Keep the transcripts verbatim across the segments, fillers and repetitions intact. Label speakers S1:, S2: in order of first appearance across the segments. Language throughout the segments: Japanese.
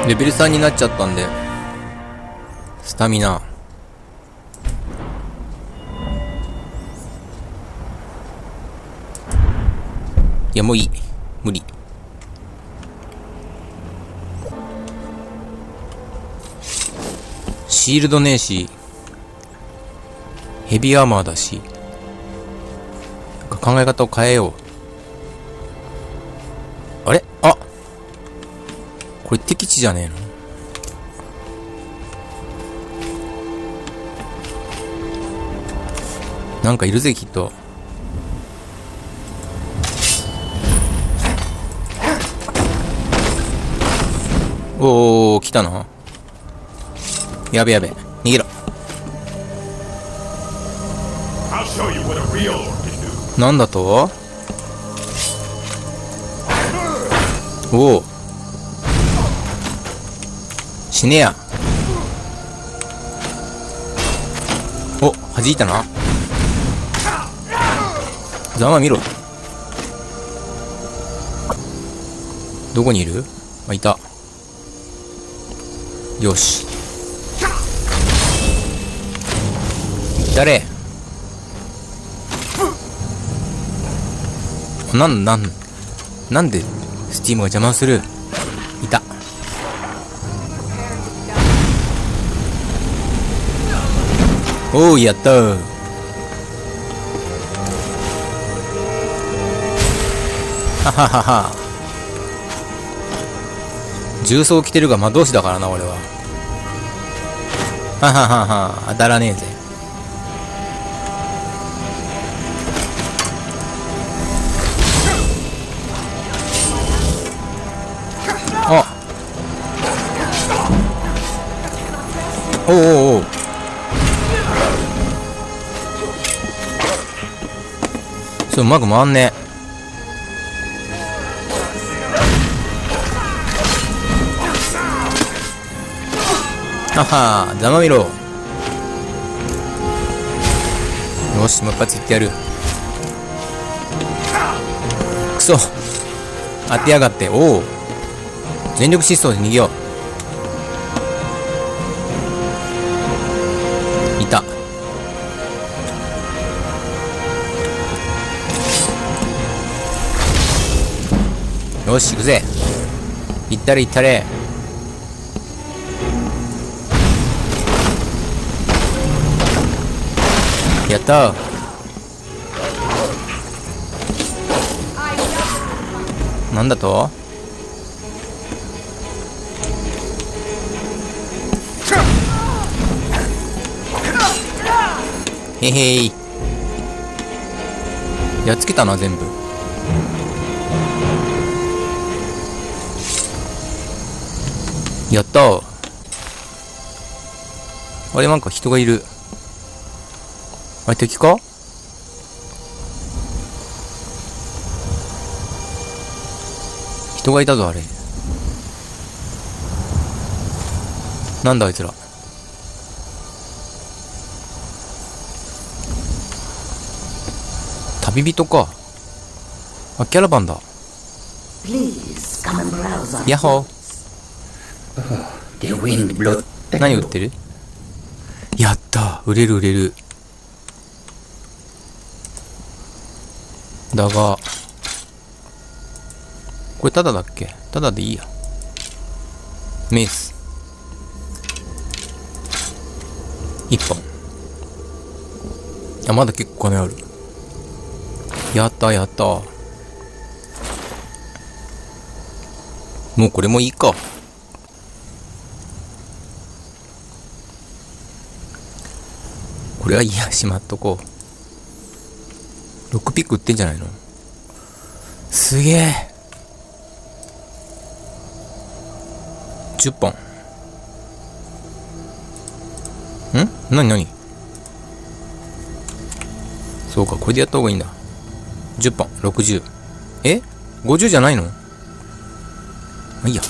S1: レベルさんになっちゃったんで、スタミナ。いや、もういい。無理。シールドねえし、ヘビーアーマーだし、なんか考え方を変えよう。あれ？あ、これ敵地じゃねえの？なんかいるぜ、きっと。おー、来たな。やべやべ、逃げろ。なんだと？おお、死ねや。お、弾いたな。ざま見ろ。どこにいる？あ、いた。よし。誰？なん、なん、なんで、スティームが邪魔する？いた。おー、やったー。はははは。重装着てるが魔導士だからな、俺は。はははは、当たらねえぜ。あ、おうおうおう。そう、うまく回んねえ。はは、ざまみろ。よし、もう一発いってやる。くそ、当てやがって。おお、全力疾走で逃げよう。いた。よし、行くぜ。行ったれ行ったれ。やったー。なんだと？へへい。やっつけたな、全部。やったー。あれ、なんか人がいる。あれ、敵か？人がいたぞ、あれ。なんだあいつら。旅人か。あ、キャラバンだ。ヤッホー。何売ってる？やった、売れる売れる。だが、これタダだっけ？タダでいいや。メイス一本。あ、まだ結構金ある。やったやった。もうこれもいいか。これはいいや、しまっとこう。ロックピック売ってんじゃないの？すげえ。じゅっぽん。ん？なになに？そうか、これでやった方がいいんだ。じゅっぽん、ろくじゅう。え？ ごじゅう じゃないの？まあいいや。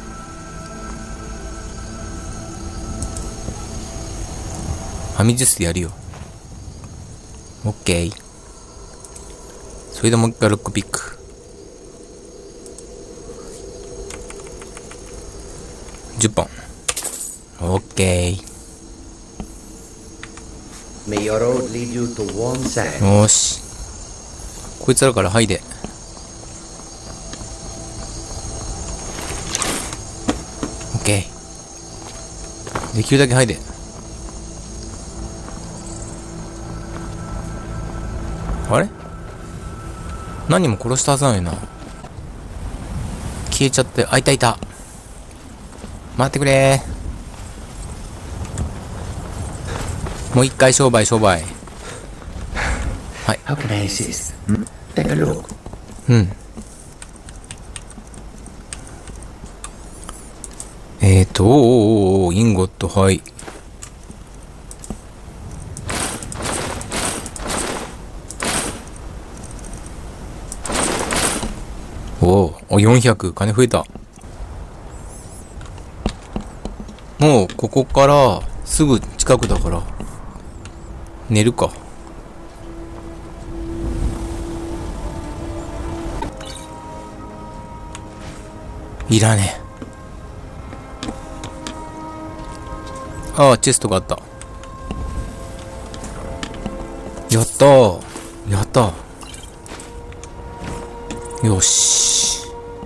S1: ファミジュスでやるよ。オッケー。それでもう一回ロックピック。 じゅっぽん。オッケー。
S2: May your road lead you to warm sand.
S1: よーし。こいつらから剥いで。オッケー。できるだけ剥いで。あれ何人も殺したはずなのにな。消えちゃって、あ、いたいた。待ってくれー。もう一回商売商売。はい。
S2: How can I assist? Hmm? Take a look.
S1: うん。えーと、おーおーおー、インゴット、はい。おー、お、よんひゃく、金増えた。もう、ここから、すぐ近くだから、寝るか。いらねえ。ああ、チェストがあった。やったー。やったー。よし。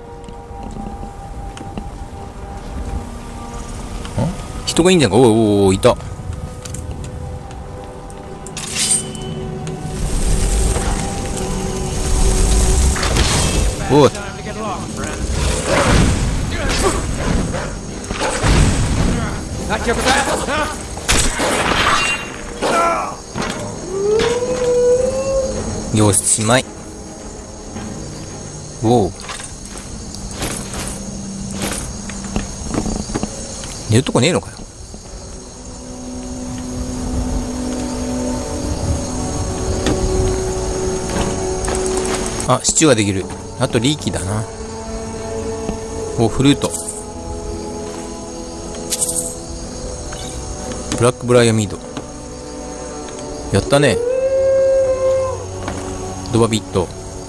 S1: ん？人がいいんじゃんか。おいおいおい、いた。おい。よし、しまい。おお。寝るとこねえのかよ。あ、シチューができる。あとリーキだな。お、フルート。ブラックブライアミード。やったね。ドバビット。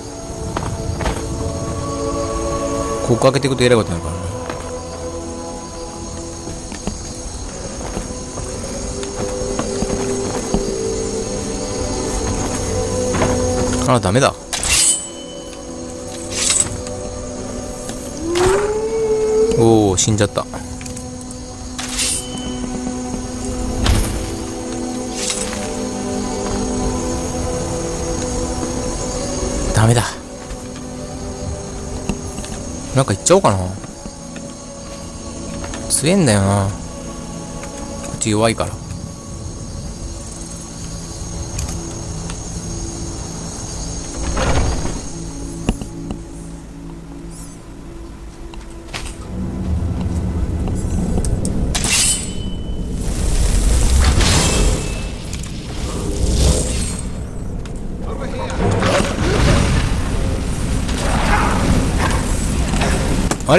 S1: ここ開けていくとえらいことになるからな。あ、ダメだ。おお、死んじゃった。ダメだ。なんか行っちゃおうかな。強えんだよな。こっち弱いから。あれ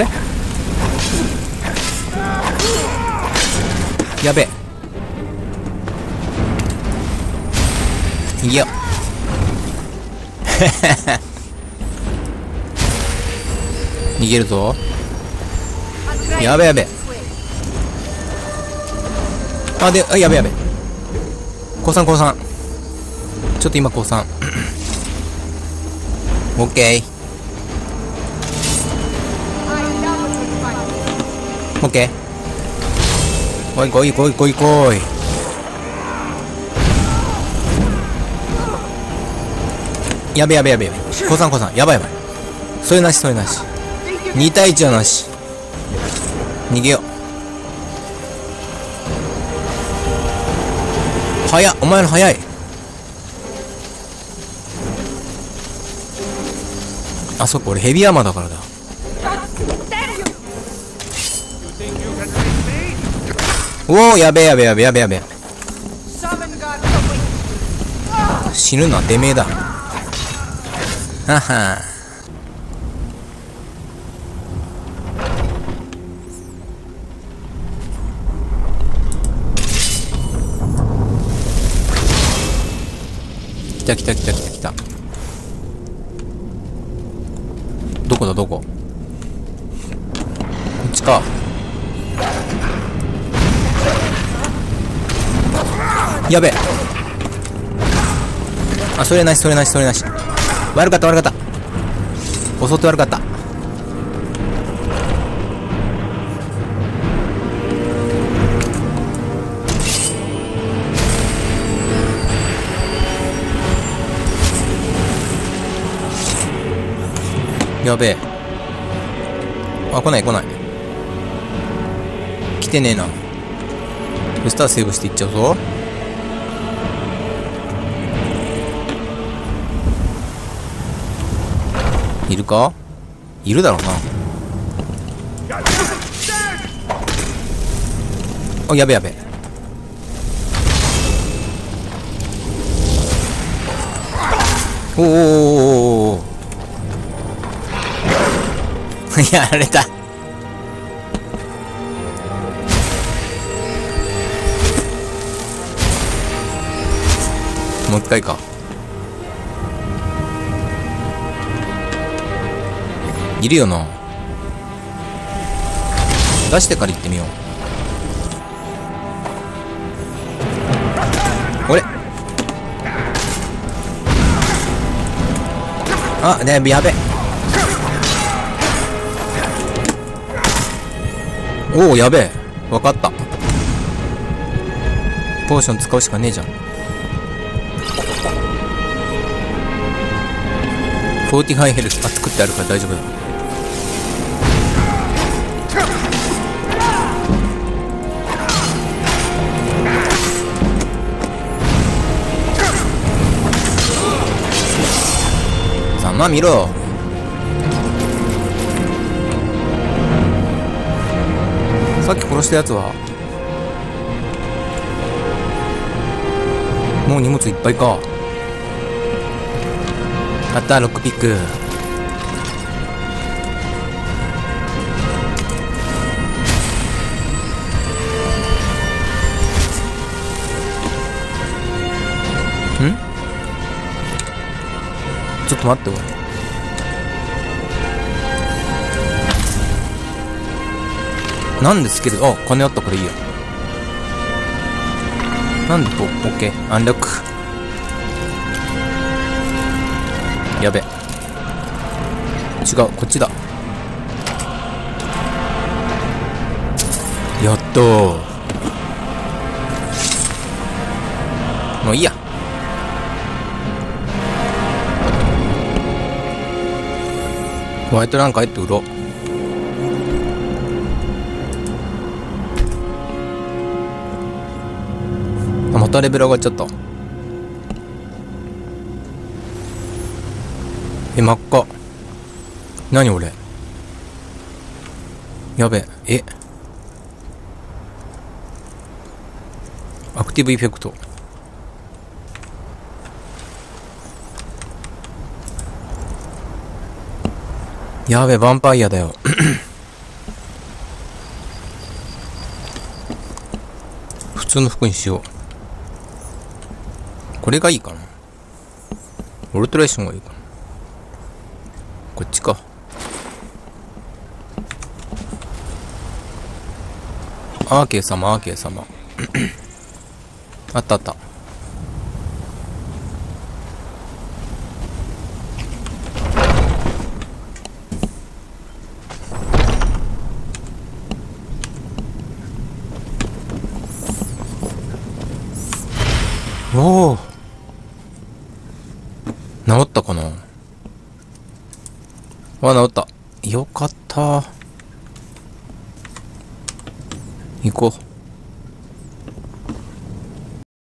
S1: やべえ。逃げよう。逃げるぞ。やべえやべえ。あ、で、あ、やべえやべえ。降参降参。ちょっと今降参。オッケー。オッケー。おい、来い来い来い来い。やべやべやべやべ。降参降参。やばいやばい。それなしそれなし。に対いちはなし。逃げよう。早っ。お前の早い。あ、そっか、俺ヘビーアーマーだからだ。おお、やべえやべえやべえやべえやべえ。死ぬのはてめえだ。はは。来た来た来た来た来た。どこだどこ。こっちか。 やべえ。あ、それなしそれなしそれなし。悪かった悪かった。襲って悪かった。やべえ。あ、来ない来ない。来てねえな。そしたらセーブしていっちゃうぞ。いるか？いるだろうな。あ、やべやべ。おーおーおーおーやられた。もう一回か。いるよな。出してから行ってみよう。俺あ、ねえ、やべ。おお、やべえ。わかった。ポーション使うしかねえじゃん。フォーティファイヘルス、あ、作ってあるから大丈夫だ。さあ、まあ見ろ。さっき殺したやつはもう荷物いっぱいか。あった、ロックピック。ん？ちょっと待って、俺。なんでスキル、あ、金あったからいいや。なんでと、オッケー、アンロック。やべ。違う、こっちだ。やっとー。もういいや。ホワイトランカー入って売ろう。またレベル上がっちゃった。え、真っ赤。何俺。やべえ。え。アクティブエフェクト。やべえ、ヴァンパイアだよ。普通の服にしよう。これがいいかな。オルトレーションがいいかな。こっちか。アーケー様、アーケー様。あったあった。おお。治ったかな。あ、治った。よかった。行こう。